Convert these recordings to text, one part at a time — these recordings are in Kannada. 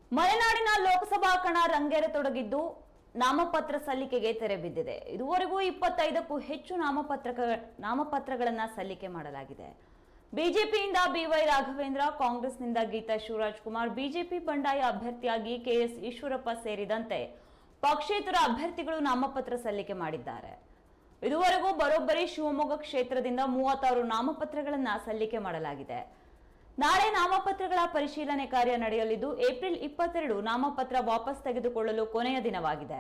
ಮಲೆನಾಡಿನ ಲೋಕಸಭಾ ಕಣ ರಂಗೇರತೊಡಗಿದ್ದು ನಾಮಪತ್ರ ಸಲ್ಲಿಕೆಗೆ ತೆರೆ ಬಿದ್ದಿದೆ. ಇದುವರೆಗೂ 25ಕ್ಕೂ ಹೆಚ್ಚು ನಾಮಪತ್ರಗಳನ್ನ ಸಲ್ಲಿಕೆ ಮಾಡಲಾಗಿದೆ. ಬಿಜೆಪಿಯಿಂದ ಬಿವೈ ರಾಘವೇಂದ್ರ, ಕಾಂಗ್ರೆಸ್ನಿಂದ ಗೀತಾ ಶಿವರಾಜ್ ಕುಮಾರ್, ಬಿಜೆಪಿ ಬಂಡಾಯ ಅಭ್ಯರ್ಥಿಯಾಗಿ ಕೆಎಸ್ ಈಶ್ವರಪ್ಪ ಸೇರಿದಂತೆ ಪಕ್ಷೇತರ ಅಭ್ಯರ್ಥಿಗಳು ನಾಮಪತ್ರ ಸಲ್ಲಿಕೆ ಮಾಡಿದ್ದಾರೆ. ಇದುವರೆಗೂ ಬರೋಬ್ಬರಿ ಶಿವಮೊಗ್ಗ ಕ್ಷೇತ್ರದಿಂದ 36 ನಾಮಪತ್ರಗಳನ್ನ ಸಲ್ಲಿಕೆ ಮಾಡಲಾಗಿದೆ. ನಾಳೆ ನಾಮಪತ್ರಗಳ ಪರಿಶೀಲನೆ ಕಾರ್ಯ ನಡೆಯಲಿದ್ದು ಏಪ್ರಿಲ್ 22 ನಾಮಪತ್ರ ವಾಪಸ್ ತೆಗೆದುಕೊಳ್ಳಲು ಕೊನೆಯ ದಿನವಾಗಿದೆ.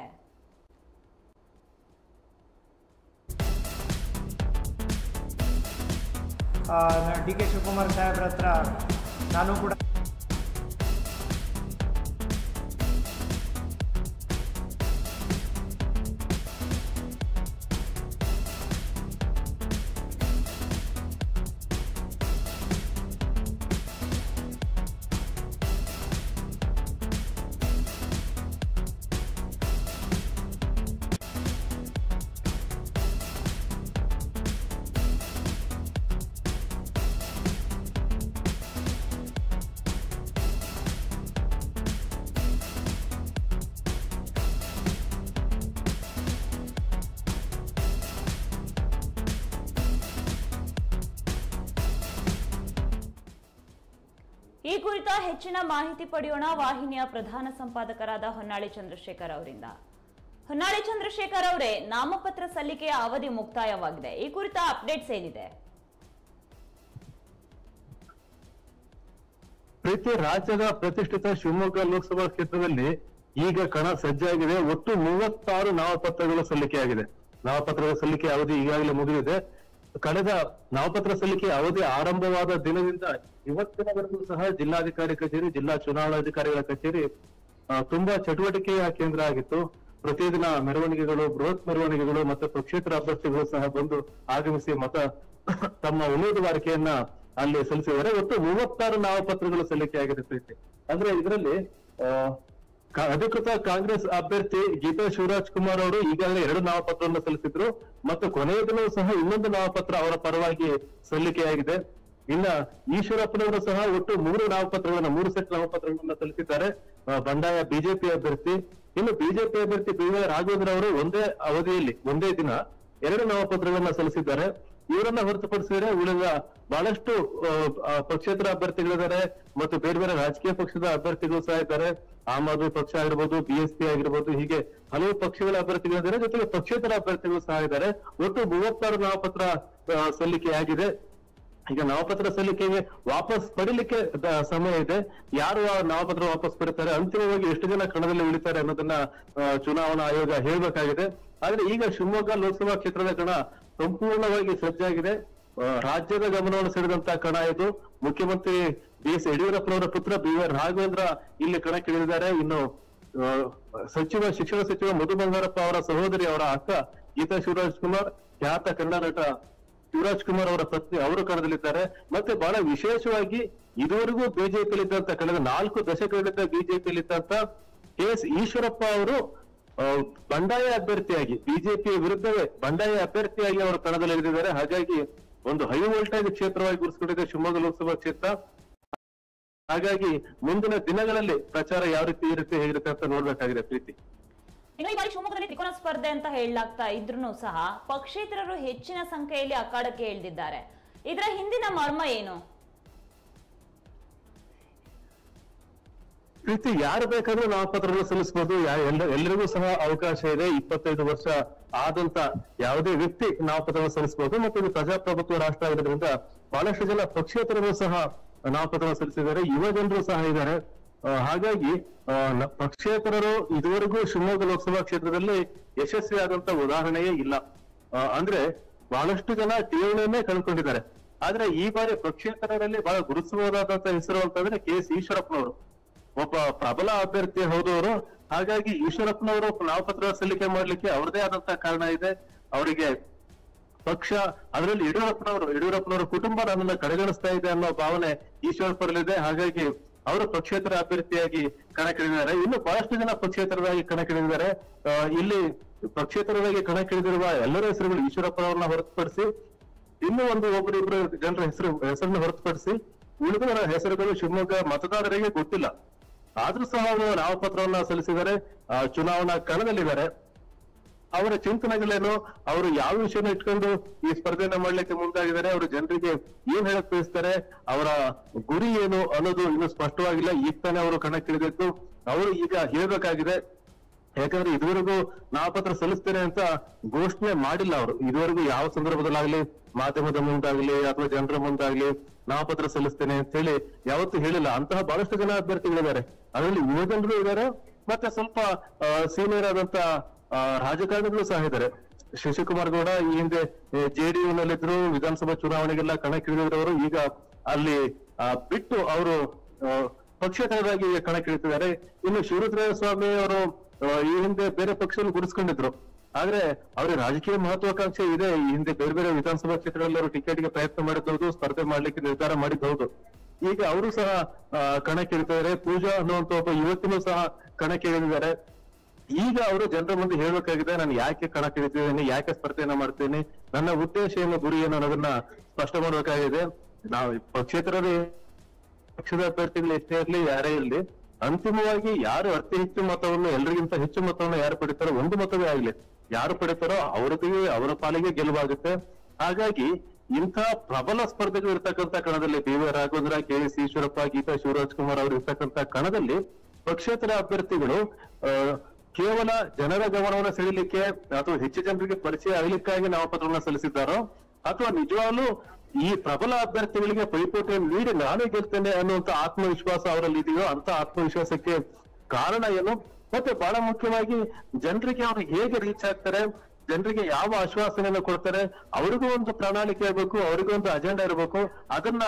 ಡಿ ಕೆ ಶಿವಕುಮಾರ್ ಸಾಹೇಬ್ರ ಹತ್ರ ನಾನು ಕೂಡ ಈ ಕುರಿತ ಹೆಚ್ಚಿನ ಮಾಹಿತಿ ಪಡೆಯೋಣ ವಾಹಿನಿಯ ಪ್ರಧಾನ ಸಂಪಾದಕರಾದ ಹೊನ್ನಾಳಿ ಚಂದ್ರಶೇಖರ್ ಅವರಿಂದ. ಹೊನ್ನಾಳಿ ಚಂದ್ರಶೇಖರ್ ಅವರೇ, ನಾಮಪತ್ರ ಸಲ್ಲಿಕೆಯ ಅವಧಿ ಮುಕ್ತಾಯವಾಗಿದೆ. ಈ ಕುರಿತ ಅಪ್ಡೇಟ್ಸ್ ಏನಿದೆ? ಪ್ರೀತಿ, ರಾಜ್ಯದ ಪ್ರತಿಷ್ಠಿತ ಶಿವಮೊಗ್ಗ ಲೋಕಸಭಾ ಕ್ಷೇತ್ರದಲ್ಲಿ ಈಗ ಕಣ ಸಜ್ಜಾಗಿದೆ. ಒಟ್ಟು 36 ನಾಮಪತ್ರಗಳು ಸಲ್ಲಿಕೆಯಾಗಿದೆ. ನಾಮಪತ್ರಗಳ ಸಲ್ಲಿಕೆ ಅವಧಿ ಈಗಾಗಲೇ ಮುಗಿದಿದೆ. ಕಳೆದ ನಾಮಪತ್ರ ಸಲ್ಲಿಕೆ ಅವಧಿ ಆರಂಭವಾದ ದಿನದಿಂದ ಇವತ್ತಿನವರೆಗೂ ಸಹ ಜಿಲ್ಲಾಧಿಕಾರಿ ಕಚೇರಿ, ಜಿಲ್ಲಾ ಚುನಾವಣಾಧಿಕಾರಿಗಳ ಕಚೇರಿ ತುಂಬಾ ಚಟುವಟಿಕೆಯ ಕೇಂದ್ರ ಆಗಿತ್ತು. ಪ್ರತಿದಿನ ಮೆರವಣಿಗೆಗಳು, ಬೃಹತ್ ಮೆರವಣಿಗೆಗಳು ಮತ್ತು ಪಕ್ಷೇತರ ಅಭ್ಯರ್ಥಿಗಳು ಸಹ ಬಂದು ಆಗಮಿಸಿ ತಮ್ಮ ಉಮೇದುವಾರಿಕೆಯನ್ನ ಅಲ್ಲಿ ಸಲ್ಲಿಸಿದ್ದಾರೆ. ಒಟ್ಟು 36 ನಾಮಪತ್ರಗಳು ಸಲ್ಲಿಕೆಯಾಗಿದೆ ಪ್ರೀತಿ. ಅಂದ್ರೆ ಇದರಲ್ಲಿ ಅಧಿಕೃತ ಕಾಂಗ್ರೆಸ್ ಅಭ್ಯರ್ಥಿ ಗೀತಾ ಶಿವರಾಜ್ ಕುಮಾರ್ ಅವರು ಈಗಾಗಲೇ 2 ನಾಮಪತ್ರವನ್ನು ಸಲ್ಲಿಸಿದ್ರು ಮತ್ತು ಕೊನೆಯ ದಿನವೂ ಸಹ ಇನ್ನೊಂದು ನಾಮಪತ್ರ ಅವರ ಪರವಾಗಿ ಸಲ್ಲಿಕೆಯಾಗಿದೆ. ಇನ್ನ ಈಶ್ವರಪ್ಪನವರು ಸಹ ಒಟ್ಟು 3 ಸೆಟ್ ನಾಮಪತ್ರಗಳನ್ನ ಸಲ್ಲಿಸಿದ್ದಾರೆ. ಬಂಡಾಯ ಬಿಜೆಪಿ ಅಭ್ಯರ್ಥಿ. ಇನ್ನು ಬಿಜೆಪಿ ಅಭ್ಯರ್ಥಿ ಬಿವೈ ರಾಘವೇಂದ್ರ ಅವರು ಒಂದೇ ದಿನ 2 ನಾಮಪತ್ರಗಳನ್ನ ಸಲ್ಲಿಸಿದ್ದಾರೆ. ಇವರನ್ನ ಹೊರತುಪಡಿಸಿದರೆ ಉಳಿದ ಬಹಳಷ್ಟು ಪಕ್ಷೇತರ ಅಭ್ಯರ್ಥಿಗಳಿದ್ದಾರೆ ಮತ್ತು ಬೇರೆ ಬೇರೆ ರಾಜಕೀಯ ಪಕ್ಷದ ಅಭ್ಯರ್ಥಿಗಳು ಸಹ ಇದ್ದಾರೆ. ಆಮ್ ಆದ್ಮಿ ಪಕ್ಷ ಆಗಿರ್ಬೋದು, ಬಿಎಸ್ಪಿ ಆಗಿರ್ಬೋದು, ಹೀಗೆ ಹಲವು ಪಕ್ಷಗಳ ಅಭ್ಯರ್ಥಿಗಳಿದ್ದಾರೆ. ಜೊತೆಗೆ ಪಕ್ಷೇತರ ಅಭ್ಯರ್ಥಿಗಳು ಸಹ ಇದ್ದಾರೆ. ಒಟ್ಟು 36 ನಾಮಪತ್ರ ಸಲ್ಲಿಕೆಯಾಗಿದೆ. ಈಗ ನಾಮಪತ್ರ ಸಲ್ಲಿಕೆಗೆ ವಾಪಸ್ ಪಡಿಲಿಕ್ಕೆ ಸಮಯ ಇದೆ. ಯಾರು ಆ ನಾಮಪತ್ರ ವಾಪಸ್ ಪಡಿತಾರೆ, ಅಂತಿಮವಾಗಿ ಎಷ್ಟು ಜನ ಕಣದಲ್ಲಿ ಉಳಿತಾರೆ ಅನ್ನೋದನ್ನ ಚುನಾವಣಾ ಆಯೋಗ ಹೇಳ್ಬೇಕಾಗಿದೆ. ಆದ್ರೆ ಈಗ ಶಿವಮೊಗ್ಗ ಲೋಕಸಭಾ ಕ್ಷೇತ್ರದ ಕಣ ಸಂಪೂರ್ಣವಾಗಿ ಸಜ್ಜಾಗಿದೆ. ರಾಜ್ಯದ ಗಮನವನ್ನು ಸೆಳೆದಂತ ಕಣ ಇದು. ಮುಖ್ಯಮಂತ್ರಿ ಬಿ.ಎಸ್. ಯಡಿಯೂರಪ್ಪನವರ ಪುತ್ರ ಬಿವೈ ರಾಘವೇಂದ್ರ ಇಲ್ಲಿ ಕಣಕ್ಕಿಳಿದಿದ್ದಾರೆ. ಇನ್ನು ಶಿಕ್ಷಣ ಸಚಿವ ಮಧು ಬಂಗಾರಪ್ಪ ಅವರ ಸಹೋದರಿ, ಅವರ ಅಕ್ಕ ಗೀತಾ ಶಿವರಾಜ್ ಕುಮಾರ್, ಖ್ಯಾತ ಕನ್ನಡ ನಟ ಶಿವರಾಜ್ ಕುಮಾರ್ ಅವರ ಪತ್ನಿ ಅವರು ಕಣದಲ್ಲಿದ್ದಾರೆ. ಮತ್ತೆ ಬಹಳ ವಿಶೇಷವಾಗಿ ಇದುವರೆಗೂ ಬಿಜೆಪಿಯಲ್ಲಿದ್ದಂತ ಕಳೆದ 4 ದಶಕಗಳಿಂದ ಬಿಜೆಪಿಯಲ್ಲಿದ್ದಂತ ಕೆಎಸ್ ಈಶ್ವರಪ್ಪ ಅವರು ಬಂಡಾಯ ಅಭ್ಯರ್ಥಿಯಾಗಿ, ಬಿಜೆಪಿ ವಿರುದ್ಧವೇ ಬಂಡಾಯ ಅಭ್ಯರ್ಥಿಯಾಗಿ ಅವರು ಕಣದಲ್ಲಿದ್ದಾರೆ. ಹಾಗಾಗಿ ಒಂದು ಹೈ ವೋಲ್ಟೇಜ್ ಕ್ಷೇತ್ರವಾಗಿ ಗುರುತಿಸಿಕೊಂಡಿದೆ ಶಿವಮೊಗ್ಗ ಲೋಕಸಭಾ ಕ್ಷೇತ್ರ. ಹಾಗಾಗಿ ಮುಂದಿನ ದಿನಗಳಲ್ಲಿ ಪ್ರಚಾರ ಯಾವ ರೀತಿ ಇರುತ್ತೆ, ಹೇಗಿರುತ್ತೆ ಅಂತ ನೋಡ್ಬೇಕಾಗಿದೆ ಪ್ರೀತಿ. ಇನ್ನು ಈ ಬಾರಿ ಶಿವಮೊಗ್ಗದಲ್ಲಿ ತ್ರಿಕೋನ ಸ್ಪರ್ಧೆ ಅಂತ ಹೇಳಲಾಗ್ತಾ ಇದ್ರೂ ಸಹ ಪಕ್ಷೇತರರು ಹೆಚ್ಚಿನ ಸಂಖ್ಯೆಯಲ್ಲಿ ಅಖಾಡಕ್ಕೆ ಇಳಿದಿದ್ದಾರೆ. ಇದರ ಹಿಂದಿನ ಮರ್ಮ ಏನು? ಪ್ರೀತಿ, ಯಾರು ಬೇಕಾದ್ರೂ ನಾಮಪತ್ರಗಳು ಸಲ್ಲಿಸಬಹುದು. ಎಲ್ಲರಿಗೂ ಸಹ ಅವಕಾಶ ಇದೆ. 25 ವರ್ಷ ಆದಂತ ಯಾವುದೇ ವ್ಯಕ್ತಿ ನಾಮಪತ್ರವನ್ನು ಸಲ್ಲಿಸಬಹುದು. ಮತ್ತು ಇದು ಪ್ರಜಾಪ್ರಭುತ್ವ ರಾಷ್ಟ್ರ ಆಗಿರೋದ್ರಿಂದ ಬಹಳಷ್ಟು ಜನ ಪಕ್ಷೇತರರು ಸಹ ನಾಮಪತ್ರ ಸಲ್ಲಿಸಿದ್ದಾರೆ. ಯುವ ಜನರು ಸಹ ಇದ್ದಾರೆ. ಹಾಗಾಗಿ ಪಕ್ಷೇತರರು ಇದುವರೆಗೂ ಶಿವಮೊಗ್ಗ ಲೋಕಸಭಾ ಕ್ಷೇತ್ರದಲ್ಲಿ ಯಶಸ್ವಿ ಆದಂತ ಉದಾಹರಣೆಯೇ ಇಲ್ಲ. ಅಂದ್ರೆ ಬಹಳಷ್ಟು ಜನ ಠೇವಣಿಯನ್ನೇ ಕಳ್ಕೊಂಡಿದ್ದಾರೆ. ಆದ್ರೆ ಈ ಬಾರಿ ಪಕ್ಷೇತರರಲ್ಲಿ ಬಹಳ ಗುರುತಿಸಬಹುದಾದಂತ ಹೆಸರು ಅಂತಂದ್ರೆ ಕೆಎಸ್ ಈಶ್ವರಪ್ಪನವರು, ಒಬ್ಬ ಪ್ರಬಲ ಅಭ್ಯರ್ಥಿ ಹೌದವರು. ಹಾಗಾಗಿ ಈಶ್ವರಪ್ಪನವರು ನಾಮಪತ್ರ ಸಲ್ಲಿಕೆ ಮಾಡ್ಲಿಕ್ಕೆ ಅವ್ರದೇ ಆದಂತ ಕಾರಣ ಇದೆ. ಅವರಿಗೆ ಪಕ್ಷ, ಅದರಲ್ಲಿ ಯಡಿಯೂರಪ್ಪನವರ ಕುಟುಂಬ ನನ್ನನ್ನ ಕಡೆಗಣಿಸ್ತಾ ಇದೆ ಅನ್ನೋ ಭಾವನೆ ಈಶ್ವರಪ್ಪರಲ್ಲಿದೆ. ಹಾಗಾಗಿ ಅವರು ಪಕ್ಷೇತರ ಅಭ್ಯರ್ಥಿಯಾಗಿ ಕಣಕ್ಕಿಳಿದಿದ್ದಾರೆ. ಇನ್ನು ಬಹಳಷ್ಟು ಜನ ಪಕ್ಷೇತರರಾಗಿ ಕಣಕ್ಕಿಳಿದಿದ್ದಾರೆ. ಇಲ್ಲಿ ಪಕ್ಷೇತರರಾಗಿ ಕಣಕ್ಕಿಳಿದಿರುವ ಎಲ್ಲರ ಹೆಸರುಗಳು ಈಶ್ವರಪ್ಪನವ್ರನ್ನ ಹೊರತುಪಡಿಸಿ ಇನ್ನೂ ಒಬ್ಬರಿಬ್ಬರು ಜನರ ಹೆಸರನ್ನು ಹೊರತುಪಡಿಸಿ ಉಳಿದವರ ಹೆಸರುಗಳು ಶಿವಮೊಗ್ಗ ಮತದಾರರಿಗೆ ಗೊತ್ತಿಲ್ಲ. ಆದ್ರೂ ಸಹ ಅವರು ನಾಮಪತ್ರವನ್ನ ಸಲ್ಲಿಸಿದ್ದಾರೆ, ಚುನಾವಣಾ ಕಣದಲ್ಲಿದ್ದಾರೆ. ಅವರ ಚಿಂತನೆಗಳೇನು, ಅವರು ಯಾವ ವಿಷಯನ ಇಟ್ಕೊಂಡು ಈ ಸ್ಪರ್ಧೆಯನ್ನ ಮಾಡ್ಲಿಕ್ಕೆ ಮುಂದಾಗಿದ್ದಾರೆ, ಅವರು ಜನರಿಗೆ ಏನ್ ಹೇಳಕ್ ಬಯಸ್ತಾರೆ, ಅವರ ಗುರಿ ಏನು ಅನ್ನೋದು ಇನ್ನು ಸ್ಪಷ್ಟವಾಗಿಲ್ಲ. ಈಗ ತಾನೇ ಅವರು ಕಣಕ್ಕಿಳಿದಿದ್ದು, ಅವರು ಈಗ ಹೇಳ್ಬೇಕಾಗಿದೆ. ಯಾಕಂದ್ರೆ ಇದುವರೆಗೂ ನಾಮಪತ್ರ ಸಲ್ಲಿಸ್ತೇನೆ ಅಂತ ಘೋಷಣೆ ಮಾಡಿಲ್ಲ ಅವರು. ಇದುವರೆಗೂ ಯಾವ ಸಂದರ್ಭದಲ್ಲಾಗ್ಲಿ, ಮಾಧ್ಯಮದ ಮುಂದಾಗ್ಲಿ ಅಥವಾ ಜನರ ಮುಂದಾಗ್ಲಿ ನಾಮಪತ್ರ ಸಲ್ಲಿಸ್ತೇನೆ ಅಂತ ಹೇಳಿ ಯಾವತ್ತೂ ಹೇಳಿಲ್ಲ. ಅಂತಹ ಬಹಳಷ್ಟು ಜನ ಅಭ್ಯರ್ಥಿಗಳಿದ್ದಾರೆ, ಅದರಲ್ಲಿ ಯುವ ಜನರು ಇದ್ದಾರೆ, ಮತ್ತೆ ಸ್ವಲ್ಪ ಸೀನಿಯರ್ ಆದಂತ ರಾಜಕಾರಣಿಗಳು ಸಹ ಇದ್ದಾರೆ. ಶಶಿಕುಮಾರ್ ಗೌಡ ಈ ಹಿಂದೆ JDU ನಲ್ಲಿದ್ರು, ವಿಧಾನಸಭಾ ಚುನಾವಣೆಗೆಲ್ಲ ಕಣಕ್ಕಿಳಿದವರು ಈಗ ಅಲ್ಲಿ ಬಿಟ್ಟು ಅವರು ಪಕ್ಷೇತರರಾಗಿ ಕಣಕ್ಕಿಳಿತಿದ್ದಾರೆ. ಇನ್ನು ಶಿವರುದ್ರಯ್ಯ ಸ್ವಾಮಿ ಅವರು ಈ ಹಿಂದೆ ಬೇರೆ ಪಕ್ಷವನ್ನು ಗುರುಸ್ಕೊಂಡಿದ್ರು, ಆದ್ರೆ ಅವ್ರಿಗೆ ರಾಜಕೀಯ ಮಹತ್ವಾಕಾಂಕ್ಷೆ ಇದೆ. ಈ ಹಿಂದೆ ಬೇರೆ ಬೇರೆ ವಿಧಾನಸಭಾ ಕ್ಷೇತ್ರಗಳಲ್ಲಿ ಅವರು ಟಿಕೆಟ್ಗೆ ಪ್ರಯತ್ನ ಮಾಡಿದ್ದು, ಸ್ಪರ್ಧೆ ಮಾಡ್ಲಿಕ್ಕೆ ನಿರ್ಧಾರ ಮಾಡಿದ್ದು. ಈಗ ಅವರು ಸಹ ಕಣಕ್ಕಿಳಿತಿದ್ದಾರೆ. ಪೂಜಾ ಅನ್ನುವಂತ ಒಬ್ಬ ಯುವತಿನೂ ಸಹ ಕಣಕ್ಕಿಳಿದಿದ್ದಾರೆ. ಈಗ ಅವರು ಜನರ ಮುಂದೆ ಹೇಳ್ಬೇಕಾಗಿದೆ, ನಾನು ಯಾಕೆ ಕಣಕ್ಕಿಳಿತಿದ್ದೇನೆ, ಯಾಕೆ ಸ್ಪರ್ಧೆಯನ್ನ ಮಾಡ್ತೇನೆ, ನನ್ನ ಉದ್ದೇಶ ಏನು, ಗುರಿ ಏನು ಅನ್ನೋದನ್ನ ಸ್ಪಷ್ಟ ಮಾಡ್ಬೇಕಾಗಿದೆ. ನಾವು ಪಕ್ಷೇತರರು, ಪಕ್ಷದ ಅಭ್ಯರ್ಥಿಗಳು ಎಷ್ಟೇ ಇರ್ಲಿ, ಯಾರೇ ಇರ್ಲಿ, ಅಂತಿಮವಾಗಿ ಯಾರು ಅತಿ ಹೆಚ್ಚು ಮತವನ್ನು, ಎಲ್ರಿಗಿಂತ ಹೆಚ್ಚು ಮತವನ್ನು ಯಾರು ಪಡಿತಾರೋ, ಒಂದು ಮತವೇ ಆಗ್ಲಿ, ಯಾರು ಪಡಿತಾರೋ ಅವರ ಪಾಲಿಗೆ ಗೆಲುವಾಗುತ್ತೆ. ಹಾಗಾಗಿ ಇಂಥ ಪ್ರಬಲ ಸ್ಪರ್ಧೆಗಳು ಇರ್ತಕ್ಕಂಥ ಕಣದಲ್ಲಿ BY ರಾಘವೇಂದ್ರ, KS ಈಶ್ವರಪ್ಪ, ಗೀತಾ ಶಿವರಾಜ್ ಕುಮಾರ್ ಅವರು ಇರ್ತಕ್ಕಂಥ ಕಣದಲ್ಲಿ ಪಕ್ಷೇತರ ಅಭ್ಯರ್ಥಿಗಳು ಕೇವಲ ಜನರ ಗಮನವನ್ನು ಸೆಳೆಯಲಿಕ್ಕೆ ಅಥವಾ ಹೆಚ್ಚು ಜನರಿಗೆ ಪರಿಚಯ ಆಗಲಿಕ್ಕಾಗಿ ನಾಮಪತ್ರವನ್ನ ಸಲ್ಲಿಸಿದ್ದಾರೋ, ಅಥವಾ ನಿಜವಾಗ್ಲೂ ಈ ಪ್ರಬಲ ಅಭ್ಯರ್ಥಿಗಳಿಗೆ ಪೈಪೋಟಿಯನ್ನು ನೀಡಿ ನಾನೇ ಗೆಲ್ತೇನೆ ಅನ್ನುವಂತ ಆತ್ಮವಿಶ್ವಾಸ ಅವರಲ್ಲಿ ಇದೆಯೋ, ಅಂತ ಆತ್ಮವಿಶ್ವಾಸಕ್ಕೆ ಕಾರಣ ಏನು, ಮತ್ತೆ ಬಹಳ ಮುಖ್ಯವಾಗಿ ಜನರಿಗೆ ಅವರು ಹೇಗೆ ರೀಚ್ ಆಗ್ತಾರೆ, ಜನರಿಗೆ ಯಾವ ಆಶ್ವಾಸನೆಯನ್ನು ಕೊಡ್ತಾರೆ, ಅವ್ರಿಗೂ ಒಂದು ಪ್ರಣಾಳಿಕೆ ಇರಬೇಕು, ಅವ್ರಿಗೂ ಒಂದು ಅಜೆಂಡಾ ಇರಬೇಕು. ಅದನ್ನ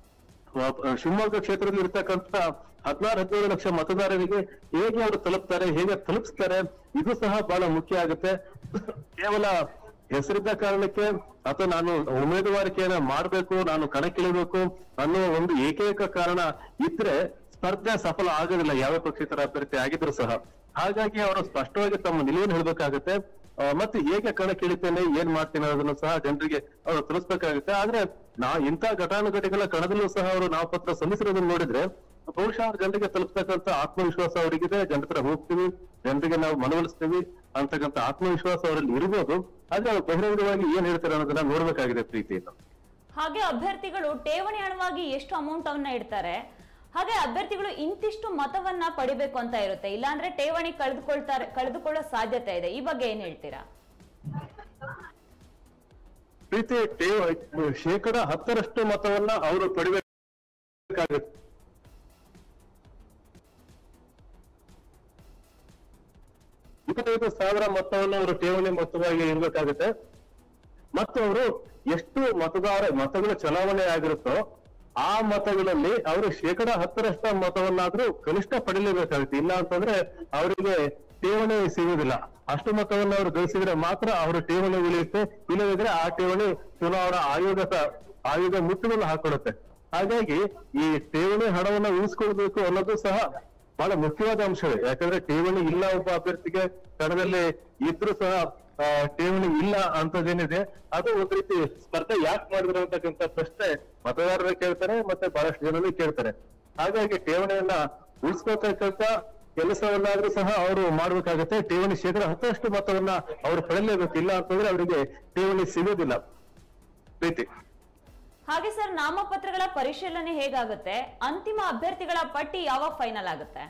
ಶಿವಮೊಗ್ಗ ಕ್ಷೇತ್ರದಲ್ಲಿ ಇರ್ತಕ್ಕಂಥ 16-17 ಲಕ್ಷ ಮತದಾರರಿಗೆ ಹೇಗೆ ಅವರು ತಲುಪ್ತಾರೆ, ಹೇಗೆ ತಲುಪಿಸ್ತಾರೆ, ಇದು ಸಹ ಬಹಳ ಮುಖ್ಯ ಆಗುತ್ತೆ. ಕೇವಲ ಹೆಸರಿದ್ದ ಕಾರಣಕ್ಕೆ ಅಥವಾ ನಾನು ಉಮೇದುವಾರಿಕೆಯನ್ನ ಮಾಡ್ಬೇಕು, ನಾನು ಕಣಕ್ಕಿಳಿಬೇಕು ಅನ್ನೋ ಒಂದು ಏಕೈಕ ಕಾರಣ ಇದ್ರೆ ಸ್ಪರ್ಧೆ ಸಫಲ ಆಗೋದಿಲ್ಲ, ಯಾವ ಪಕ್ಷೇತರ ಅಭ್ಯರ್ಥಿ ಆಗಿದ್ರು ಸಹ. ಹಾಗಾಗಿ ಅವರು ಸ್ಪಷ್ಟವಾಗಿ ತಮ್ಮ ನಿಲುವನ್ನು ಹೇಳ್ಬೇಕಾಗುತ್ತೆ, ಮತ್ತೆ ಹೇಗೆ ಕಣಕ್ಕಿಳಿತೇನೆ, ಏನ್ ಮಾಡ್ತೇನೆ ಅನ್ನೋದನ್ನು ಸಹ ಜನರಿಗೆ ಅವರು ತಿಳಿಸ್ಬೇಕಾಗುತ್ತೆ. ಆದ್ರೆ ಇಂಥ ಘಟಾನುಘಟಿಗಳ ಕಣದಲ್ಲೂ ಸಹ ಅವರು ನಾಮಪತ್ರ ಸಲ್ಲಿಸಿರೋದನ್ನ ನೋಡಿದ್ರೆ ಬಹುಶಃ ಜನರಿಗೆ ತಲುಪ್ತಕ್ಕಂಥ ಆತ್ಮವಿಶ್ವಾಸ ಅವರಿಗಿದೆ. ಜನರ ಹತ್ರ ಹೋಗ್ತೀವಿ, ಜನರಿಗೆ ನಾವು ಮನವೊಲಿಸ್ತೀವಿ ಅಂತಕ್ಕಂಥ ಆತ್ಮವಿಶ್ವಾಸ ಅವರಲ್ಲಿ ಇರ್ಬೋದು. ಆದ್ರೆ ಅವ್ರು ಬಹಿರಂಗವಾಗಿ ಏನ್ ಹೇಳ್ತಾರೆ ಅನ್ನೋದನ್ನ ನೋಡ್ಬೇಕಾಗಿದೆ ಪ್ರೀತಿಯಿಂದ. ಹಾಗೆ ಅಭ್ಯರ್ಥಿಗಳು ಠೇವಣಿ ಹಣವಾಗಿ ಎಷ್ಟು ಅಮೌಂಟ್ ಅವನ್ನ ಇಡ್ತಾರೆ, ಹಾಗೆ ಅಭ್ಯರ್ಥಿಗಳು ಇಂತಿಷ್ಟು ಮತವನ್ನ ಪಡಿಬೇಕು ಅಂತ ಇರುತ್ತೆ, ಇಲ್ಲಾಂದ್ರೆ ಠೇವಣಿ ಕಳೆದುಕೊಳ್ಳೋ ಸಾಧ್ಯತೆ ಇದೆ. ಈ ಬಗ್ಗೆ ಏನ್ ಹೇಳ್ತೀರಾ? ಪ್ರೀತಿ, 10% ಮತವನ್ನ ಅವರು ಪಡಿಬೇಕಾಗುತ್ತೆ. 25,000 ಮತವನ್ನು ಅವರು ಠೇವಣಿ ಮೊತ್ತವಾಗಿ ಇರ್ಬೇಕಾಗುತ್ತೆ. ಮತ್ತು ಅವರು ಎಷ್ಟು ಮತಗಳ ಚಲಾವಣೆ ಆಗಿರುತ್ತೋ ಆ ಮತಗಳಲ್ಲಿ ಅವರು 10% ಮತವನ್ನಾದ್ರೂ ಕನಿಷ್ಠ ಪಡಿಲೇಬೇಕಾಗುತ್ತೆ. ಇಲ್ಲ ಅಂತಂದ್ರೆ ಅವರಿಗೆ ಠೇವಣಿ ಸಿಗುವುದಿಲ್ಲ. ಅಷ್ಟು ಮತವನ್ನು ಅವರು ಗಳಿಸಿದ್ರೆ ಮಾತ್ರ ಅವರ ಠೇವಣಿ ಉಳಿಯುತ್ತೆ, ಇಲ್ಲದಿದ್ರೆ ಆ ಠೇವಣಿ ಚುನಾವಣಾ ಆಯೋಗ ಮುಟ್ಟುಗೋಲು ಹಾಕೊಳ್ಳುತ್ತೆ. ಹಾಗಾಗಿ ಈ ಠೇವಣಿ ಹಣವನ್ನ ಉಳಿಸ್ಕೊಳ್ಬೇಕು ಅನ್ನೋದು ಸಹ ಬಹಳ ಮುಖ್ಯವಾದ ಅಂಶವೇ. ಯಾಕಂದ್ರೆ ಠೇವಣಿ ಇಲ್ಲ, ಒಬ್ಬ ಅಭ್ಯರ್ಥಿಗೆ ಕಣದಲ್ಲಿ ಇದ್ರೂ ಸಹ ಠೇವಣಿ ಇಲ್ಲ ಅಂತದೇನಿದೆ, ಅದು ಒಂದ್ ರೀತಿ ಸ್ಪರ್ಧೆ ಯಾಕೆ ಮಾಡಿದ್ರು ಅಂತಕ್ಕಂಥ ಪ್ರಶ್ನೆ ಮತದಾರರು ಕೇಳ್ತಾರೆ, ಮತ್ತೆ ಬಹಳಷ್ಟು ಜನರು ಕೇಳ್ತಾರೆ. ಹಾಗಾಗಿ ಠೇವಣಿಯನ್ನ ಉಳಿಸ್ಕೊಳ್ತಕ್ಕಂಥ ಕೆಲಸವನ್ನಾದ್ರೂ ಸಹ ಅವರು ಮಾಡ್ಬೇಕಾಗತ್ತೆ. ಠೇವಣಿ 10% ಮತವನ್ನ ಅವರು ಪಡೆಯಲೇಬೇಕಿಲ್ಲ ಅಂತಂದ್ರೆ ಅವರಿಗೆ ಠೇವಣಿ ಸಿಗೋದಿಲ್ಲ. ಪ್ರೀತಿ, ಹಾಗೆ ಸರ್, ನಾಮಪತ್ರಗಳ ಪರಿಶೀಲನೆ ಹೇಗಾಗುತ್ತೆ? ಅಂತಿಮ ಅಭ್ಯರ್ಥಿಗಳ ಪಟ್ಟಿ ಯಾವಾಗ ಫೈನಲ್ ಆಗುತ್ತೆ?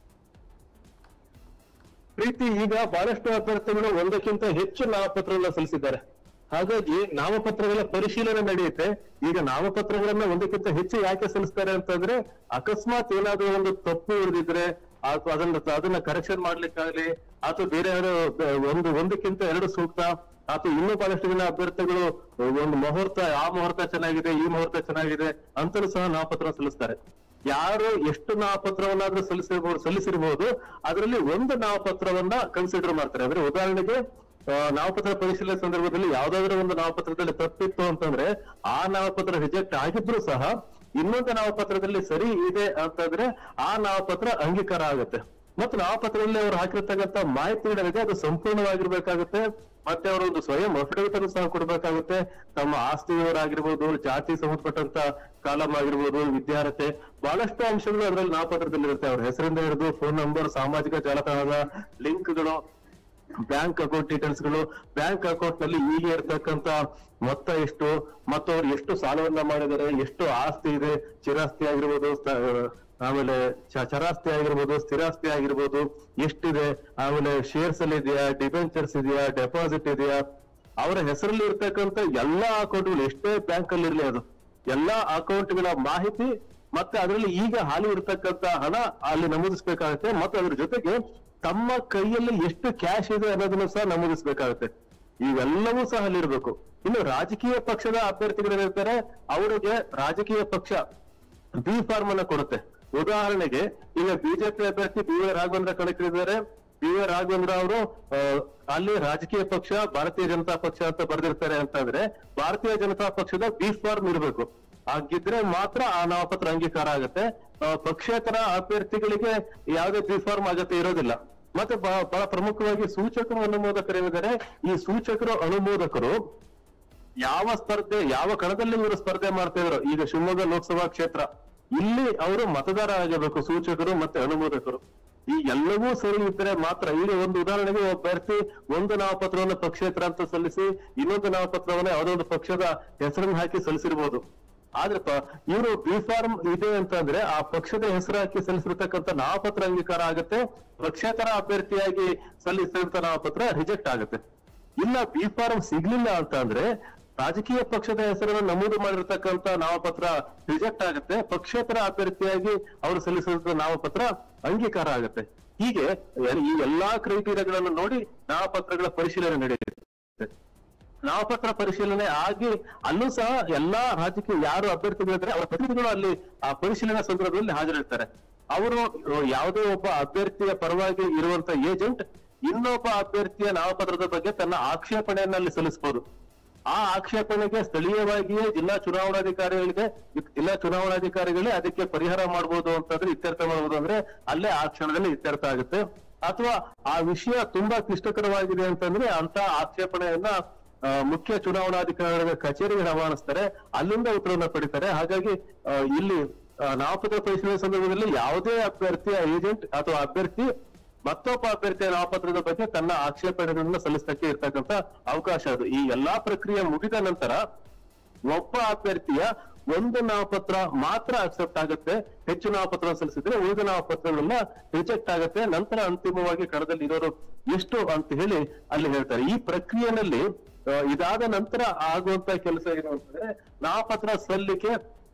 ಪ್ರೀತಿ, ಈಗ ಬಹಳಷ್ಟು ಅಭ್ಯರ್ಥಿಗಳು ಒಂದಕ್ಕಿಂತ ಹೆಚ್ಚು ನಾಮಪತ್ರಗಳನ್ನ ಸಲ್ಲಿಸಿದ್ದಾರೆ. ಹಾಗಾಗಿ ನಾಮಪತ್ರಗಳ ಪರಿಶೀಲನೆ ನಡೆಯುತ್ತೆ. ಈಗ ನಾಮಪತ್ರಗಳನ್ನ ಒಂದಕ್ಕಿಂತ ಹೆಚ್ಚು ಯಾಕೆ ಸಲ್ಲಿಸ್ತಾರೆ ಅಂತಂದ್ರೆ, ಅಕಸ್ಮಾತ್ ಏನಾದ್ರೂ ಒಂದು ತಪ್ಪು ಉಳಿದಿದ್ರೆ ಅಥವಾ ಅದನ್ನ ಕರೆಕ್ಷನ್ ಮಾಡ್ಲಿಕ್ಕಾಗ್ಲಿ, ಅಥವಾ ಬೇರೆ ಒಂದಕ್ಕಿಂತ 2 ಸೂಕ್ತ, ಅಥವಾ ಇನ್ನೂ ಬಹಳಷ್ಟು ಜನ ಅಭ್ಯರ್ಥಿಗಳು ಒಂದು ಮುಹೂರ್ತ, ಆ ಮುಹೂರ್ತ ಚೆನ್ನಾಗಿದೆ, ಈ ಮುಹೂರ್ತ ಚೆನ್ನಾಗಿದೆ ಅಂತಲೂ ಸಹ ನಾಮಪತ್ರ ಸಲ್ಲಿಸ್ತಾರೆ. ಯಾರು ಎಷ್ಟು ನಾಮಪತ್ರವನ್ನಾದ್ರೂ ಸಲ್ಲಿಸಿರ್ಬೋದು, ಅದರಲ್ಲಿ ಒಂದು ನಾಮಪತ್ರವನ್ನ ಕನ್ಸಿಡರ್ ಮಾಡ್ತಾರೆ. ಅಂದ್ರೆ ಉದಾಹರಣೆಗೆ ನಾಮಪತ್ರ ಪರಿಶೀಲನೆ ಸಂದರ್ಭದಲ್ಲಿ ಯಾವ್ದಾದ್ರು ಒಂದು ನಾಮಪತ್ರದಲ್ಲಿ ತಪ್ಪಿತ್ತು ಅಂತಂದ್ರೆ ಆ ನಾಮಪತ್ರ ರಿಜೆಕ್ಟ್ ಆಗಿದ್ರು ಸಹ ಇನ್ನೊಂದು ನಾಮಪತ್ರದಲ್ಲಿ ಸರಿ ಇದೆ ಅಂತಂದ್ರೆ ಆ ನಾಮಪತ್ರ ಅಂಗೀಕಾರ ಆಗುತ್ತೆ. ಮತ್ತು ನಾಮಪತ್ರದಲ್ಲಿ ಅವರು ಹಾಕಿರ್ತಕ್ಕಂಥ ಮಾಹಿತಿಗಳಿದೆ ಅದು ಸಂಪೂರ್ಣವಾಗಿರ್ಬೇಕಾಗುತ್ತೆ. ಮತ್ತೆ ಅವರು ಒಂದು ಸ್ವಯಂ ಅಫಿಡವಿಟ್ ಅನ್ನು ಸಹ ಕೊಡ್ಬೇಕಾಗುತ್ತೆ. ತಮ್ಮ ಆಸ್ತಿ ವಿವರ ಆಗಿರ್ಬೋದು, ಜಾತಿ ಸಂಬಂಧಪಟ್ಟಂತ ಕಾಲಮ್ ಆಗಿರ್ಬೋದು, ವಿದ್ಯಾರ್ಹತೆ, ಬಹಳಷ್ಟು ಅಂಶಗಳು ಅದರಲ್ಲಿ ನಾಮಪತ್ರದಲ್ಲಿ ಇರುತ್ತೆ. ಅವ್ರ ಹೆಸರಿಂದ ಹಿಡಿದು ಫೋನ್ ನಂಬರ್, ಸಾಮಾಜಿಕ ಜಾಲತಾಣದ ಲಿಂಕ್ಗಳು, ಬ್ಯಾಂಕ್ ಅಕೌಂಟ್ ಡೀಟೇಲ್ಸ್ ಗಳು, ಬ್ಯಾಂಕ್ ಅಕೌಂಟ್ ನಲ್ಲಿ ಈಗ ಇರ್ತಕ್ಕಂತ ಮೊತ್ತ ಎಷ್ಟು, ಮತ್ತು ಅವ್ರು ಎಷ್ಟು ಸಾಲವನ್ನ ಮಾಡಿದ್ದಾರೆ, ಎಷ್ಟು ಆಸ್ತಿ ಇದೆ, ಚಿರಾಸ್ತಿ ಆಗಿರ್ಬೋದು, ಆಮೇಲೆ ಚರಾಸ್ತಿ ಆಗಿರ್ಬೋದು, ಸ್ಥಿರಾಸ್ತಿ ಆಗಿರ್ಬೋದು, ಎಷ್ಟಿದೆ, ಆಮೇಲೆ ಶೇರ್ಸ್ ಅಲ್ಲಿ ಇದೆಯಾ, ಡಿಬೆಂಚರ್ಸ್ ಇದೆಯಾ, ಡೆಪಾಸಿಟ್ ಇದೆಯಾ, ಅವರ ಹೆಸರಲ್ಲಿ ಇರ್ತಕ್ಕಂಥ ಎಲ್ಲಾ ಅಕೌಂಟ್ಗಳು, ಎಷ್ಟೇ ಬ್ಯಾಂಕ್ ಅಲ್ಲಿ ಇರ್ಲಿ ಅದು ಎಲ್ಲಾ ಅಕೌಂಟ್ಗಳ ಮಾಹಿತಿ, ಮತ್ತೆ ಅದರಲ್ಲಿ ಈಗ ಹಾಲಿ ಇರ್ತಕ್ಕಂಥ ಹಣ ಅಲ್ಲಿ ನಮೂದಿಸ್ಬೇಕಾಗುತ್ತೆ. ಮತ್ತು ಅದ್ರ ಜೊತೆಗೆ ತಮ್ಮ ಕೈಯಲ್ಲಿ ಎಷ್ಟು ಕ್ಯಾಶ್ ಇದೆ ಅನ್ನೋದನ್ನು ಸಹ ನಮೂದಿಸ್ಬೇಕಾಗುತ್ತೆ. ಇವೆಲ್ಲವೂ ಸಹ ಅಲ್ಲಿರ್ಬೇಕು. ಇನ್ನು ರಾಜಕೀಯ ಪಕ್ಷದ ಅಭ್ಯರ್ಥಿಗಳಿರ್ತಾರೆ, ಅವರಿಗೆ ರಾಜಕೀಯ ಪಕ್ಷ ಬಿ ಫಾರ್ಮ್ ಅನ್ನ ಕೊಡುತ್ತೆ. ಉದಾಹರಣೆಗೆ ಈಗ ಬಿಜೆಪಿ ಅಭ್ಯರ್ಥಿ ಬಿ ವೈ ರಾಘವೇಂದ್ರ ಕಣಕ್ಕಿಳಿದ್ದಾರೆ. ಬಿ ವೈ ರಾಘವೇಂದ್ರ ಅವರು ಅಲ್ಲಿ ರಾಜಕೀಯ ಪಕ್ಷ ಭಾರತೀಯ ಜನತಾ ಪಕ್ಷ ಅಂತ ಬರೆದಿರ್ತಾರೆ ಅಂತಂದ್ರೆ ಭಾರತೀಯ ಜನತಾ ಪಕ್ಷದ ಬಿ ಫಾರ್ಮ್ ಇರಬೇಕು. ಹಾಗಿದ್ರೆ ಮಾತ್ರ ಆ ನಾಮಪತ್ರ ಅಂಗೀಕಾರ ಆಗುತ್ತೆ. ಪಕ್ಷೇತರ ಅಭ್ಯರ್ಥಿಗಳಿಗೆ ಯಾವುದೇ ಬಿ ಫಾರ್ಮ್ ಅಗತ್ಯ ಇರೋದಿಲ್ಲ. ಮತ್ತೆ ಬಹಳ ಪ್ರಮುಖವಾಗಿ ಸೂಚಕರು ಅನುಮೋದಕರು ಏನಿದ್ದಾರೆ, ಈ ಸೂಚಕರು ಅನುಮೋದಕರು ಯಾವ ಸ್ಪರ್ಧೆ, ಯಾವ ಕಣದಲ್ಲಿ ಇವರು ಸ್ಪರ್ಧೆ ಮಾಡ್ತಾ ಇದ್ರು, ಈಗ ಶಿವಮೊಗ್ಗ ಲೋಕಸಭಾ ಕ್ಷೇತ್ರ, ಇಲ್ಲಿ ಅವರು ಮತದಾರ ಆಗಿರ್ಬೇಕು, ಸೂಚಕರು ಮತ್ತೆ ಅನುಮೋದಕರು. ಈ ಎಲ್ಲವೂ ಸರಿ ಇದ್ದರೆ ಮಾತ್ರ. ಈಗ ಒಂದು ಉದಾಹರಣೆಗೆ ಅಭ್ಯರ್ಥಿ ಒಂದು ನಾಮಪತ್ರವನ್ನು ಪಕ್ಷೇತರ ಅಂತ ಸಲ್ಲಿಸಿ ಇನ್ನೊಂದು ನಾಮಪತ್ರವನ್ನು ಯಾವುದೋ ಒಂದು ಪಕ್ಷದ ಹೆಸರನ್ನು ಹಾಕಿ ಸಲ್ಲಿಸಿರ್ಬೋದು. ಆದ್ರೆ ಇವರು ಬಿ ಫಾರ್ಮ್ ಇದೆ ಅಂತಂದ್ರೆ ಆ ಪಕ್ಷದ ಹೆಸರು ಹಾಕಿ ಸಲ್ಲಿಸಿರ್ತಕ್ಕಂಥ ನಾಮಪತ್ರ ಅಂಗೀಕಾರ ಆಗುತ್ತೆ. ಪಕ್ಷೇತರ ಅಭ್ಯರ್ಥಿಯಾಗಿ ಸಲ್ಲಿಸಿದಂತ ನಾಮಪತ್ರ ರಿಜೆಕ್ಟ್ ಆಗುತ್ತೆ. ಇಲ್ಲ ಬಿ ಫಾರ್ಮ್ ಸಿಗ್ಲಿಲ್ಲ ಅಂತ ಅಂದ್ರೆ ರಾಜಕೀಯ ಪಕ್ಷದ ಹೆಸರನ್ನು ನಮೂದು ಮಾಡಿರ್ತಕ್ಕಂಥ ನಾಮಪತ್ರ ರಿಜೆಕ್ಟ್ ಆಗುತ್ತೆ. ಪಕ್ಷೇತರ ಅಭ್ಯರ್ಥಿಯಾಗಿ ಅವರು ಸಲ್ಲಿಸಿದ ನಾಮಪತ್ರ ಅಂಗೀಕಾರ ಆಗುತ್ತೆ. ಹೀಗೆ ಈ ಎಲ್ಲಾ ಕ್ರೈಟೀರಿಯಾಗಳನ್ನು ನೋಡಿ ನಾಮಪತ್ರಗಳ ಪರಿಶೀಲನೆ ನಡೆಯುತ್ತೆ. ನಾಮಪತ್ರ ಪರಿಶೀಲನೆ ಆಗಿ ಅಲ್ಲೂ ಸಹ ಎಲ್ಲಾ ರಾಜಕೀಯ ಯಾರು ಅಭ್ಯರ್ಥಿಗಳಿದ್ರೆ ಅವರ ಪ್ರತಿನಿಧಿಗಳು ಅಲ್ಲಿ ಆ ಪರಿಶೀಲನಾ ಸಂದರ್ಭದಲ್ಲಿ ಹಾಜರಿರ್ತಾರೆ. ಅವರು ಯಾವುದೇ ಒಬ್ಬ ಅಭ್ಯರ್ಥಿಯ ಪರವಾಗಿ ಇರುವಂತ ಏಜೆಂಟ್ ಇನ್ನೊಬ್ಬ ಅಭ್ಯರ್ಥಿಯ ನಾಮಪತ್ರದ ಬಗ್ಗೆ ತನ್ನ ಆಕ್ಷೇಪಣೆಯನ್ನ ಅಲ್ಲಿ ಸಲ್ಲಿಸಬಹುದು. ಆ ಆಕ್ಷೇಪಣೆಗೆ ಸ್ಥಳೀಯವಾಗಿಯೇ ಜಿಲ್ಲಾ ಚುನಾವಣಾಧಿಕಾರಿಗಳೇ ಅದಕ್ಕೆ ಪರಿಹಾರ ಮಾಡಬಹುದು ಅಂತಂದ್ರೆ, ಇತ್ಯರ್ಥ ಮಾಡಬಹುದು ಅಂದ್ರೆ ಅಲ್ಲೇ ಆ ಕ್ಷಣದಲ್ಲಿ ಇತ್ಯರ್ಥ ಆಗುತ್ತೆ. ಅಥವಾ ಆ ವಿಷಯ ತುಂಬಾ ಕ್ಲಿಷ್ಟಕರವಾಗಿದೆ ಅಂತಂದ್ರೆ ಅಂತ ಆಕ್ಷೇಪಣೆಯನ್ನ ಮುಖ್ಯ ಚುನಾವಣಾಧಿಕಾರಿಗಳ ಕಚೇರಿಗೆ ರವಾನಿಸ್ತಾರೆ, ಅಲ್ಲಿಂದ ಉತ್ತರವನ್ನ ಪಡಿತಾರೆ. ಹಾಗಾಗಿ ಇಲ್ಲಿ ನಾಮಪತ್ರ ಪರಿಶೀಲನೆ ಸಂದರ್ಭದಲ್ಲಿ ಯಾವುದೇ ಅಭ್ಯರ್ಥಿಯ ಏಜೆಂಟ್ ಅಥವಾ ಅಭ್ಯರ್ಥಿ ಮತ್ತೊಬ್ಬ ಅಭ್ಯರ್ಥಿಯ ನಾಮಪತ್ರದ ಬಗ್ಗೆ ತನ್ನ ಆಕ್ಷೇಪಣೆಗಳನ್ನ ಸಲ್ಲಿಸಕ್ಕೆ ಇರ್ತಕ್ಕಂಥ ಅವಕಾಶ ಅದು. ಈ ಎಲ್ಲಾ ಪ್ರಕ್ರಿಯೆ ಮುಗಿದ ನಂತರ ಒಬ್ಬ ಅಭ್ಯರ್ಥಿಯ ಒಂದು ನಾಮಪತ್ರ ಮಾತ್ರ ಅಕ್ಸೆಪ್ಟ್ ಆಗುತ್ತೆ. ಹೆಚ್ಚು ನಾಮಪತ್ರ ಸಲ್ಲಿಸಿದ್ರೆ ಉಳಿದ ನಾಮಪತ್ರಗಳೆಲ್ಲ ರಿಜೆಕ್ಟ್ ಆಗುತ್ತೆ. ನಂತರ ಅಂತಿಮವಾಗಿ ಕಣದಲ್ಲಿ ಇರೋರು ಎಷ್ಟು ಅಂತ ಹೇಳಿ ಅಲ್ಲಿ ಹೇಳ್ತಾರೆ. ಈ ಪ್ರಕ್ರಿಯೆಯಲ್ಲಿ ಇದಾದ ನಂತರ ಆಗುವಂತ ಕೆಲಸ ಏನು ಅಂತಂದ್ರೆ, ನಾಮಪತ್ರ ಸಲ್ಲಿಕೆ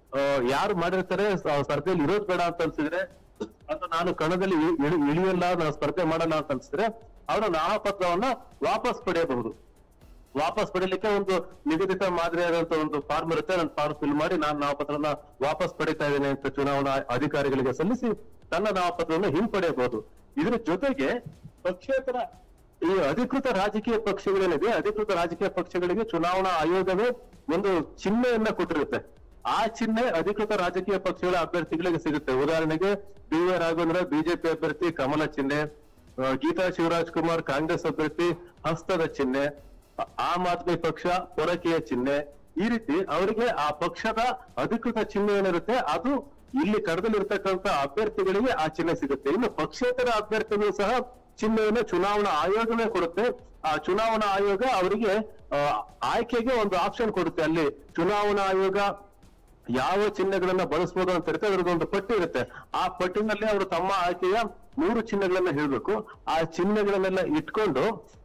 ಯಾರು ಮಾಡಿರ್ತಾರೆ ಸ್ಪರ್ಧೆಯಲ್ಲಿ ಇರೋದು ಬೇಡ ಅಂತ ಅನ್ಸಿದ್ರೆ, ಅಥವಾ ನಾನು ಕಣದಲ್ಲಿ ಇಳಿಯಲ್ಲ, ನಾನು ಸ್ಪರ್ಧೆ ಮಾಡಲ್ಲ ಅಂತ ಅನ್ಸಿದ್ರೆ ಅವರ ನಾಮಪತ್ರವನ್ನ ವಾಪಸ್ ಪಡೆಯಬಹುದು. ವಾಪಸ್ ಪಡೆಯಲಿಕ್ಕೆ ಒಂದು ನಿಗದಿತ ಮಾದರಿಯಾದಂತ ಒಂದು ಫಾರ್ಮ್ ಇರುತ್ತೆ. ನನ್ನ ಫಾರ್ಮ್ ಫಿಲ್ ಮಾಡಿ ನಾನು ನಾಮಪತ್ರನ ವಾಪಸ್ ಪಡಿತಾ ಇದ್ದೇನೆ ಅಂತ ಚುನಾವಣಾ ಅಧಿಕಾರಿಗಳಿಗೆ ಸಲ್ಲಿಸಿ ತನ್ನ ನಾಮಪತ್ರವನ್ನು ಹಿಂಪಡೆಯಬಹುದು. ಇದ್ರ ಜೊತೆಗೆ ಪಕ್ಷೇತರ ಈ ಅಧಿಕೃತ ರಾಜಕೀಯ ಪಕ್ಷಗಳೇನಿದೆ, ಅಧಿಕೃತ ರಾಜಕೀಯ ಪಕ್ಷಗಳಿಗೆ ಚುನಾವಣಾ ಆಯೋಗವೇ ಒಂದು ಚಿಹ್ನೆಯನ್ನ ಕೊಟ್ಟಿರುತ್ತೆ. ಆ ಚಿಹ್ನೆ ಅಧಿಕೃತ ರಾಜಕೀಯ ಪಕ್ಷಗಳ ಅಭ್ಯರ್ಥಿಗಳಿಗೆ ಸಿಗುತ್ತೆ. ಉದಾಹರಣೆಗೆ ಬಿ ವೈ ರಾಘವೇಂದ್ರ ಬಿಜೆಪಿ ಅಭ್ಯರ್ಥಿ ಕಮಲ ಚಿಹ್ನೆ, ಗೀತಾ ಶಿವರಾಜ್ ಕುಮಾರ್ ಕಾಂಗ್ರೆಸ್ ಅಭ್ಯರ್ಥಿ ಹಸ್ತದ ಚಿಹ್ನೆ, ಆಮ್ ಆದ್ಮಿ ಪಕ್ಷ ಪೊರಕೆಯ ಚಿಹ್ನೆ. ಈ ರೀತಿ ಅವರಿಗೆ ಆ ಪಕ್ಷದ ಅಧಿಕೃತ ಚಿಹ್ನೆ ಏನಿರುತ್ತೆ ಅದು ಇಲ್ಲಿ ಕಣದಲ್ಲಿರ್ತಕ್ಕಂಥ ಅಭ್ಯರ್ಥಿಗಳಿಗೆ ಆ ಚಿಹ್ನೆ ಸಿಗುತ್ತೆ. ಇನ್ನು ಪಕ್ಷೇತರ ಅಭ್ಯರ್ಥಿಗಳು ಸಹ ಚಿಹ್ನೆಯನ್ನು ಚುನಾವಣಾ ಆಯೋಗವೇ ಕೊಡುತ್ತೆ. ಆ ಚುನಾವಣಾ ಆಯೋಗ ಅವರಿಗೆ ಆಯ್ಕೆಗೆ ಒಂದು ಆಪ್ಷನ್ ಕೊಡುತ್ತೆ. ಅಲ್ಲಿ ಚುನಾವಣಾ ಆಯೋಗ ಯಾವ ಚಿಹ್ನೆಗಳನ್ನ ಬಳಸಬಹುದು ಅಂತ ಇರುತ್ತೆ, ಅದರದೊಂದು ಪಟ್ಟಿ ಇರುತ್ತೆ. ಆ ಪಟ್ಟಿನಲ್ಲಿ ಅವರು ತಮ್ಮ ಆಯ್ಕೆಯ 3 ಚಿಹ್ನೆಗಳನ್ನ ಹೇಳ್ಬೇಕು. ಆ ಚಿಹ್ನೆಗಳನ್ನೆಲ್ಲ ಇಟ್ಕೊಂಡು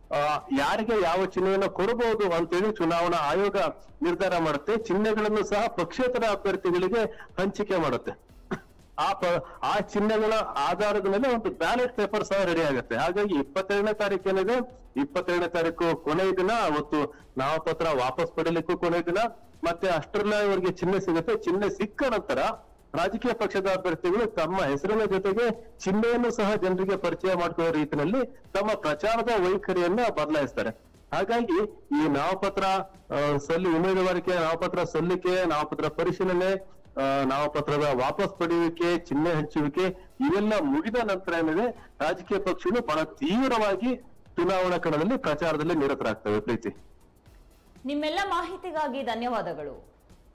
ಯಾರಿಗೆ ಯಾವ ಚಿಹ್ನೆಯನ್ನ ಕೊಡಬಹುದು ಅಂತೇಳಿ ಚುನಾವಣಾ ಆಯೋಗ ನಿರ್ಧಾರ ಮಾಡುತ್ತೆ. ಚಿಹ್ನೆಗಳನ್ನು ಸಹ ಪಕ್ಷೇತರ ಅಭ್ಯರ್ಥಿಗಳಿಗೆ ಹಂಚಿಕೆ ಮಾಡುತ್ತೆ. ಆ ಚಿಹ್ನೆಗಳ ಆಧಾರದ ಮೇಲೆ ಒಂದು ಬ್ಯಾಲೆಟ್ ಪೇಪರ್ ಸಹ ರೆಡಿ ಆಗುತ್ತೆ. ಹಾಗಾಗಿ 22ನೇ ತಾರೀಕು ಏನಿದೆ, 22ನೇ ತಾರೀಕು ಕೊನೆಯ ದಿನ. ಅವತ್ತು ನಾಮಪತ್ರ ವಾಪಸ್ ಪಡೀಲಿಕ್ಕೂ ಕೊನೆಯ ದಿನ. ಮತ್ತೆ ಅಷ್ಟರಲ್ಲೇ ಅವರಿಗೆ ಚಿಹ್ನೆ ಸಿಗುತ್ತೆ. ಚಿಹ್ನೆ ಸಿಕ್ಕ ನಂತರ ರಾಜಕೀಯ ಪಕ್ಷದ ಅಭ್ಯರ್ಥಿಗಳು ತಮ್ಮ ಹೆಸರಿನ ಜೊತೆಗೆ ಚಿಹ್ನೆಯನ್ನು ಸಹ ಜನರಿಗೆ ಪರಿಚಯ ಮಾಡಿಕೊಳ್ಳೋ ರೀತಿಯಲ್ಲಿ ತಮ್ಮ ಪ್ರಚಾರದ ವೈಖರಿಯನ್ನ ಬದಲಾಯಿಸ್ತಾರೆ. ಹಾಗಾಗಿ ಈ ನಾಮಪತ್ರ ಉಮೇದುವಾರಿಕೆ, ನಾಮಪತ್ರ ಸಲ್ಲಿಕೆ, ನಾಮಪತ್ರ ಪರಿಶೀಲನೆ, ನಾಮಪತ್ರದ ವಾಪಸ್ ಪಡೆಯುವಿಕೆ, ಚಿಹ್ನೆ ಹಂಚುವಿಕೆ ಇವೆಲ್ಲ ಮುಗಿದ ನಂತರ ಏನಿದೆ ರಾಜಕೀಯ ಪಕ್ಷಗಳು ಬಹಳ ತೀವ್ರವಾಗಿ ಚುನಾವಣಾ ಕಣದಲ್ಲಿ ಪ್ರಚಾರದಲ್ಲಿ ನಿರತರಾಗ್ತವೆ. ಪ್ರೀತಿ, ನಿಮ್ಮೆಲ್ಲ ಮಾಹಿತಿಗಾಗಿ ಧನ್ಯವಾದಗಳು.